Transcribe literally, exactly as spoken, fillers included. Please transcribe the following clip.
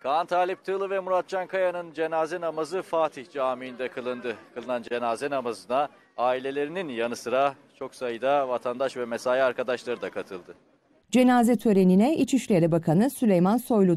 Kaan Talip Tığlı ve Muratcan Kaya'nın cenaze namazı Fatih Camii'nde kılındı. Kılınan cenaze namazına ailelerinin yanı sıra çok sayıda vatandaş ve mesai arkadaşları da katıldı. Cenaze törenine İçişleri Bakanı Süleyman Soylu